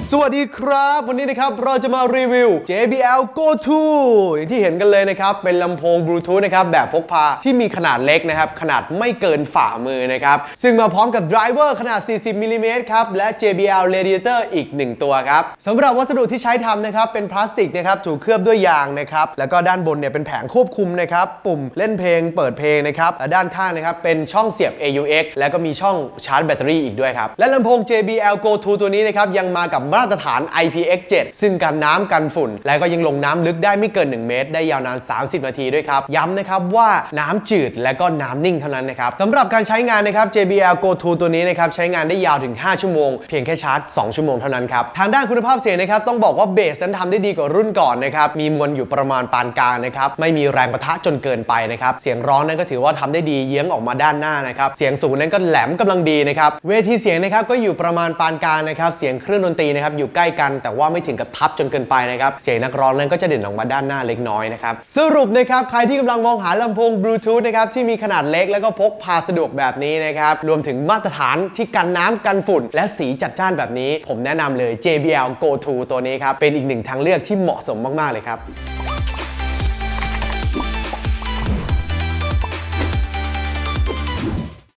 สวัสดีครับวันนี้นะครับเราจะมารีวิว JBL Go 2 อย่างที่เห็นกันเลยนะครับเป็นลำโพงบลูทูธนะครับแบบพกพาที่มีขนาดเล็กนะครับขนาดไม่เกินฝ่ามือนะครับซึ่งมาพร้อมกับไดรเวอร์ขนาด 40 มิลลิเมตรครับและ JBL Radiator อีก 1 ตัวครับสำหรับวัสดุที่ใช้ทำนะครับเป็นพลาสติกนะครับถูกเคลือบด้วยยางนะครับแล้วก็ด้านบนเนี่ยเป็นแผงควบคุมนะครับปุ่มเล่นเพลงเปิดเพลงนะครับและด้านข้างนะครับเป็นช่องเสียบ AUX แล้วก็มีช่องชาร์จแบตเตอรี่อีกด้วยครับและลำโพง JBL Go 2 ตัวนี้นะครับยังมากับมาตรฐาน IPX7 ซึ่งกันน้ำกันฝุ่นและก็ยังลงน้ำลึกได้ไม่เกิน1 เมตรได้ยาวนาน30 นาทีด้วยครับย้ำนะครับว่าน้ำจืดและก็น้ำนิ่งเท่านั้นนะครับสำหรับการใช้งานนะครับ JBL Go 2 ตัวนี้นะครับใช้งานได้ยาวถึง5 ชั่วโมงเพียงแค่ชาร์จ2 ชั่วโมงเท่านั้นครับทางด้านคุณภาพเสียงนะครับต้องบอกว่าเบสนั้นทำได้ดีกว่ารุ่นก่อนนะครับมีมวลอยู่ประมาณปานกลางนะครับไม่มีแรงปะทะจนเกินไปนะครับเสียงร้องนั้นก็ถือว่าทำได้ดีเยื้องออกมาด้านหน้านะครับเสียงสูงนั้นก็แหลมกำลังดีนะครับเวทีเสียงนะครับก็อยู่ประมาณปานกลางนะครับเสียงเครื่องดนตรีนะครับอยู่ใกล้กันแต่ว่าไม่ถึงกับทับจนเกินไปนะครับเสียงนักร้องนั้นก็จะเด่นออกมาด้านหน้าเล็กน้อยนะครับสรุปนะครับใครที่กำลังมองหาลำโพงบลูทูธนะครับที่มีขนาดเล็กแล้วก็พกพาสะดวกแบบนี้นะครับรวมถึงมาตรฐานที่กันน้ำกันฝุ่นและสีจัดจ้านแบบนี้ผมแนะนำเลย JBL Go 2 ตัวนี้ครับเป็นอีกหนึ่งทางเลือกที่เหมาะสมมากๆเลยครับ